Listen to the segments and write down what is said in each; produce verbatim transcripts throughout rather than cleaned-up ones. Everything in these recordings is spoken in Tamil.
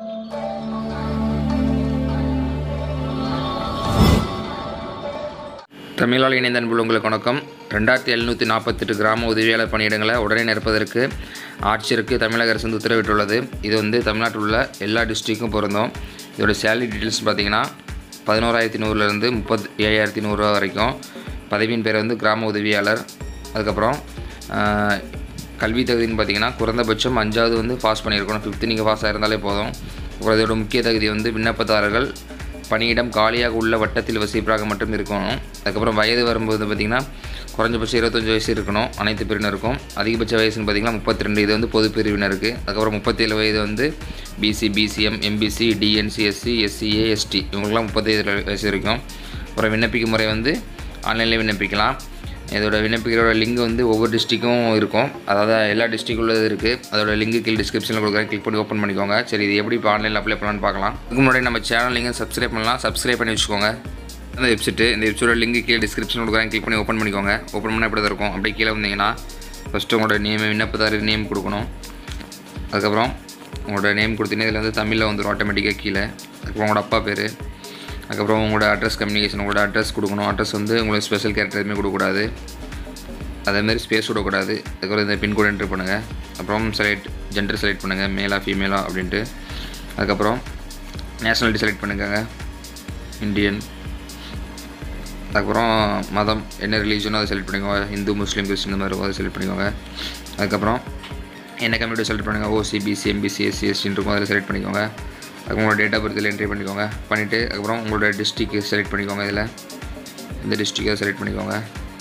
தமிழால் இணைந்த அன்புள்ள உங்களுக்கு வணக்கம். ரெண்டாயிரத்தி எழுநூற்றி நாற்பத்தெட்டு கிராம உதவியாளர் பணியிடங்களை உடனே நிரப்பதற்கு ஆட்சியருக்கு தமிழக அரசு வந்து உத்தரவிட்டுள்ளது. இது வந்து தமிழ்நாட்டில் உள்ள எல்லா டிஸ்ட்ரிக்கும் பொருந்தும். இதோட சேலரி டீட்டெயில்ஸ் பார்த்தீங்கன்னா பதினோராயிரத்தி நூறுலேருந்து முப்பத் ஏழாயிரத்தி நூறுரூவா வரைக்கும். பதவியின் பேர் வந்து கிராம உதவியாளர். அதுக்கப்புறம் கல்வி தகுதின்னு பார்த்தீங்கன்னா குறைந்தபட்சம் அஞ்சாவது வந்து பாஸ் பண்ணியிருக்கணும். ஃபிஃப்த்து நீங்கள் பாஸ் ஆகிருந்தாலே போதும். அப்புறம் இதோட முக்கிய தகுதி வந்து விண்ணப்பதாரர்கள் பணியிடம் காலியாக உள்ள வட்டத்தில் வசிப்பதாக மட்டும் இருக்கணும். அதுக்கப்புறம் வயது வரும்போது பார்த்திங்கன்னா குறைஞ்சபட்சம் இருபத்தஞ்சி வயசு இருக்கணும் அனைத்து பிரிவினருக்கும். அதிகபட்ச வயசுன்னு பார்த்திங்கன்னா முப்பத்தி ரெண்டு, இது வந்து பொது பிரிவினருக்கு. அதுக்கப்புறம் முப்பத்தேழு வயது வந்து BC, BCM, MBC, DNC, SC, SCA, ST இவங்களுக்குலாம் முப்பத்தேழு வயசு இருக்கும். அப்புறம் விண்ணப்பிக்கும் முறை வந்து ஆன்லைன்லேயே விண்ணப்பிக்கலாம். இதோட விண்ணப்பிக்கிறோட லிங்க் வந்து ஒவ்வொரு டிஸ்ட்ரிக்கும் இருக்கும். அதாவது எல்லா டிஸ்ட்ரிக் உள்ளது இருக்குது. அதோட லிங்க் கீழே டிஸ்கிரிப்ஷனில் கொடுக்குறேன். கிளிக் பண்ணி ஓப்பன் பண்ணிக்கோங்க. சரி, இது எப்படி இப்போ ஆன்லைனில் அப்ளை பண்ணலான்னு பார்க்கலாம். இதுக்கு முன்னாடி நம்ம சேனல் நீங்கள் சப்ஸ்கிரைப் பண்ணலாம். சப்ஸ்கிரைப் பண்ணி வச்சுக்கோங்க. இந்த வெப்சைட்டு இந்த வெப்சைட்டோட லிங்க் கீழே டிஸ்கிரிப்ஷனில் கொடுக்குறேன். கிளிக் பண்ணி ஓப்பன் பண்ணிக்கோங்க. ஓப்பன் பண்ணால் எப்படி தான் இருக்கும். அப்படியே கீழே வந்தீங்கன்னா ஃபஸ்ட்டு உங்களோட நேம், விண்ணப்பதாரர் நேம் கொடுக்கணும். அதுக்கப்புறம் உங்களோட நேம் கொடுத்தீங்கன்னா இதில் வந்து தமிழில் வந்துடும் ஆட்டோமேட்டிக்காக கீழே. அதுக்கப்புறம் உங்களோட அப்பா பேர், அதுக்கப்புறம் உங்களோட அட்ரஸ் கம்யூனிகேஷன், உங்களோட அட்ரஸ் கொடுக்கணும். அட்ரஸ் வந்து உங்களுக்கு ஸ்பெஷல் கேரக்டர் எதுவுமே கொடுக்கக்கூடாது. அதேமாதிரி ஸ்பேஸ் விடக்கூடாது. அதுக்கப்புறம் இந்த பின்கோடு என்ட்ரு பண்ணுங்கள். அப்புறம் செலக்ட் ஜெண்டர் செலக்ட் பண்ணுங்கள், மேலா ஃபீமேலா அப்படின்ட்டு. அதுக்கப்புறம் நேஷ்னாலிட்டி செலக்ட் பண்ணுங்க, இந்தியன். அதுக்கப்புறம் மதம் என்ன ரிலீஜனோ அதை செலக்ட் பண்ணிக்கோங்க. ஹிந்து, முஸ்லீம், கிறிஸ்டின் இந்த மாதிரி இருக்கும், அதை செலக்ட் பண்ணிக்கோங்க. அதுக்கப்புறம் என்ன கம்யூனிட்டி செலக்ட் பண்ணுங்கள். ஓசி, பிசி, எம்பிசி, எஸ்சி, எஸ்டின்னு இருக்கும், அதில் செலக்ட் பண்ணிக்கோங்க. அதுக்கு உங்களோட டேட் ஆஃப் பர்த்தில் என்ட்ரி பண்ணிக்கோங்க. பண்ணிவிட்டு அதுக்கப்புறம் உங்களோட டிஸ்ட்ரிக்கு செலக்ட் பண்ணிக்கோங்க. இதில் இந்த டிஸ்ட்ரிக்கை செலக்ட் பண்ணிக்கோங்க.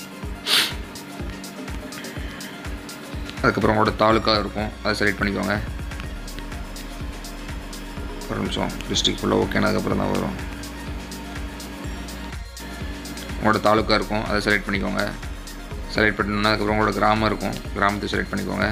அதுக்கப்புறம் உங்களோட தாலுக்கா இருக்கும், அதை செலக்ட் பண்ணிக்கோங்க. ஒரு நிமிஷம், டிஸ்ட்ரிக் ஃபுல்லாக ஓகேனா அதுக்கப்புறம் தான் வரும். உங்களோட தாலுக்கா இருக்கும், அதை செலக்ட் பண்ணிக்கோங்க. செலக்ட் பண்ணணுன்னா அதுக்கப்புறம் உங்களோட கிராமம் இருக்கும், கிராமத்தை செலக்ட் பண்ணிக்கோங்க.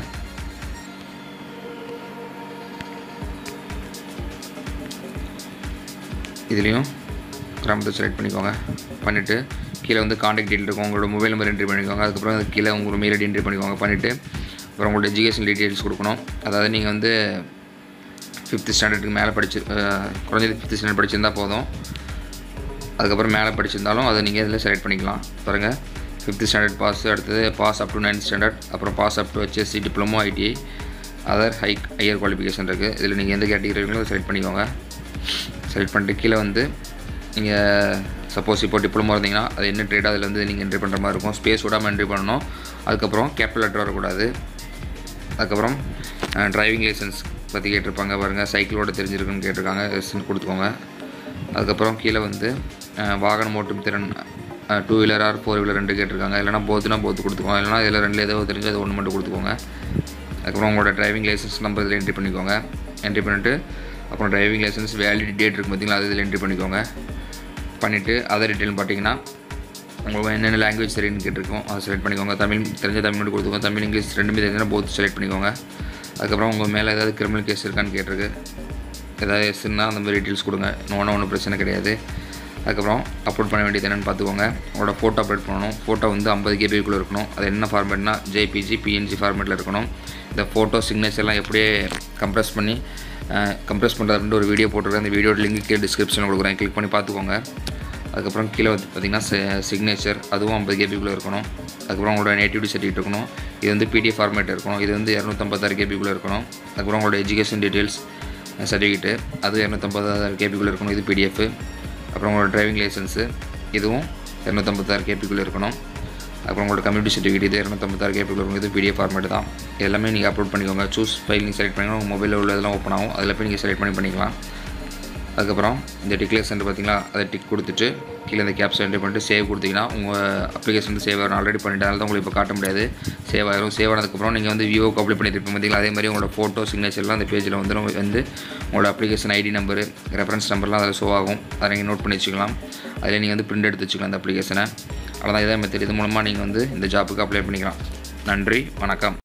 இதுலேயும் கிராமத்தை செலக்ட் பண்ணிக்கோங்க. பண்ணிவிட்டு கீழே வந்து காண்டாக்ட் டீட்டெயில் இருக்கும், உங்களோட மொபைல் நம்பர் என்ட்ரி பண்ணிக்கோங்க. அதுக்கப்புறம் அது கீழே உங்களோட மெயில் ஐடி என்ட்ரி பண்ணிக்கோங்க. பண்ணிவிட்டு அப்புறம் உங்களோட எஜுகேஷன் டீட்டெயில்ஸ் கொடுக்கணும். அதாவது நீங்கள் வந்து ஃபிஃப்த்து ஸ்டாண்டர்டுக்கு மேலே படிச்சு குறைஞ்சது ஃபிஃப்த்து ஸ்டாண்டர்ட் படிச்சிருந்தால் போதும். அதுக்கப்புறம் மேலே படிச்சிருந்தாலும் அதை நீங்கள் இதில் செலக்ட் பண்ணிக்கலாம். பாருங்கள், ஃபிஃப்த்து ஸ்டாண்டர்ட் பாஸ், அடுத்தது pass up to ninth standard, அப்புறம் pass up to HSC, diploma, ITI, other high higher qualification இருக்குது. இதில் நீங்கள் எந்த கேட்டகரி இருக்கீங்களோ செலக்ட் பண்ணிக்கோங்க. செலக்ட் பண்ணிட்டு கீழே வந்து நீங்கள் சப்போஸ் இப்போ டிப்ளமோ இருந்தீங்கன்னா அது என்ன ட்ரேட் அதில் வந்து நீங்கள் என்ட்ரி பண்ணுற மாதிரி இருக்கும். ஸ்பேஸ் விடாமல் என்ட்ரி பண்ணணும். அதுக்கப்புறம் கேபிட்டல் லெட்டர் வரக்கூடாது. அதுக்கப்புறம் டிரைவிங் லைசன்ஸ் பற்றி கேட்டிருப்பாங்க பாருங்கள். சைக்கிளோட தெரிஞ்சிருக்குன்னு கேட்டிருக்காங்க, எஸ்ன்னு கொடுத்துக்கோங்க. அதுக்கப்புறம் கீழே வந்து வாகனம் ஓட்டும் திறன் two wheeler or four wheeler ரெண்டு கேட்டிருக்காங்க. இல்லைனா போத்துனா போத்து கொடுத்துக்கோங்க. இல்லைனா இதில் ரெண்டு ஏதோ தெரிஞ்சு அது ஒன்று மட்டும் கொடுத்துக்கோங்க. அதுக்கப்புறம் உங்களோட டிரைவிங் லைசன்ஸ் நம்பர் இதில் என்ட்ரி பண்ணிக்கோங்க. என்ட்ரி பண்ணிவிட்டு அப்புறம் டிரைவிங் லைசன்ஸ் வேலிட் டேட் இருக்குது பார்த்தீங்களா, அது இதில் என்ட்ரி பண்ணிக்கோங்க. பண்ணிவிட்டு அதர் டீட்டெயில் பார்த்தீங்கன்னா உங்களுக்கு என்னென்ன லாங்குவேஜ் சரின்னு கேட்டிருக்கோம், அதை செலக்ட் பண்ணிக்கோங்க. தமிழ் தெரிஞ்ச தமிழ் மட்டும் கொடுத்துக்கோங்க. தமிழ், இங்கிலீஷ் ரெண்டுமே தெரிஞ்சுன்னா போத் செலக்ட் பண்ணிக்கோங்க. அதுக்கப்புறம் உங்கள் மேலே ஏதாவது கிரிமினல் கேஸ் இருக்கான்னு கேட்டிருக்கு. ஏதாவது எஸ்ன்னா அந்த மாதிரி டீட்டெயில்ஸ் கொடுங்க. ஒன்றும் ஒன்றும் பிரச்சனை கிடையாது. அதுக்கப்புறம் அப்லோட் பண்ண வேண்டியது என்னென்னு பார்த்துக்கோங்க. உங்களோட ஃபோட்டோ அப்லோட் பண்ணணும். ஃபோட்டோ வந்து ஐம்பது கேபிக்குள்ளே இருக்கணும். அது என்ன ஃபார்மேட்னா ஜேபிஜி, பிஎன்ஜி ஃபார்மேட்டில் இருக்கணும். இந்த ஃபோட்டோ சிக்னேச்சர்லாம் எப்படியே கம்ப்ரெஸ் பண்ணி கம்ப்ரெஸ் பண்ணுறது அப்படின்ற ஒரு வீடியோ போட்டிருக்கேன். அந்த வீடியோட லிங்க் கீழே டிஸ்கிரிப்ஷனில் கொடுக்குறேன், கிளிக் பண்ணி பார்த்துக்கோங்க. அதுக்கப்புறம் கீழே வந்து பார்த்திங்கன்னா சிக்னேச்சர் அதுவும் ஐம்பது கேபிக்குள்ளே இருக்கணும். அதுக்கப்புறம் உங்களோட நேட்டிவிட்டி சர்டிஃபிகேட் இருக்கணும். இது வந்து பிடிஎஃப் ஃபார்மேட் இருக்கணும். இது வந்து இரநூத்தம்பத்தாறு கேபிக்குள்ளே இருக்கணும். அதுக்கப்புறம் உங்களோட எஜுகேஷன் டீட்டெயில்ஸ் சர்டிஃபிகேட்டு அது இரநூத்தம்பத்தாறு கேபிக்குள்ளே இருக்கணும். இது பிடிஎஃப். அப்புறம் உங்களோட டிரைவிங் லைசன்ஸு இதுவும் இரநூத்தம்பத்தாறு கேபிக்குள்ளே இருக்கணும். அப்புறம் உங்களோட கம்யூனிட்டி சர்டிஃபிகேட் இது இரநூத்தம்பத்தாறு கேபிக்குள்ளே இருக்கும். இது பிடிஎஃப் ஃபார்மேட் தான். எல்லாமே நீங்கள் அப்லோட் பண்ணிக்கோங்க. சூஸ் ஃபைல் நீங்கள் செலக்ட் பண்ணிங்கன்னா உங்கள் மொபைலில் உள்ளதெல்லாம் ஓப்பன் ஆகும். அதில் போய் நீங்கள் செலக்ட் பண்ணி பண்ணிக்கலாம். அதுக்கப்புறம் இந்த டிக்ளேர் சென்டர் பார்த்தீங்களா, அதை டிக் கொடுத்துட்டு கீழே இந்த கேப்ஸ் என்ட்ரி பண்ணிட்டு சேவ் கொடுத்தீங்கன்னா உங்கள் அப்ளிகேஷன் வந்து சேவ் ஆகும். ஆல்ரெடி பண்ணிவிட்டு அதனால தான் உங்களுக்கு இப்போ காட்ட முடியாது. சேவ் ஆகிரும். சேவ் ஆனதுக்கப்புறம் நீங்கள் வந்து விவோக்கு அப்ளை பண்ணியிருப்பீங்க பார்த்தீங்களா, அதே மாதிரி உங்களோட ஃபோட்டோ சிக்னேச்சர்லாம் அந்த பேஜில் வந்து வந்து உங்களோட அப்ளிகேஷன் ஐடி நம்பரு, ரெஃபரன்ஸ் நம்பர்லாம் அதில் ஷோ ஆகும். அதை நீங்கள் நோட் பண்ணி வச்சுக்கலாம். அதில் நீங்கள் வந்து பிரிண்ட் எடுத்து வச்சுக்கலாம் அந்த அப்ளிகேஷனை. அவ்வளோதான், இதான் மெத்தட். இது மூலமாக நீங்கள் வந்து இந்த ஜாப்புக்கு அப்ளை பண்ணிக்கலாம். நன்றி, வணக்கம்.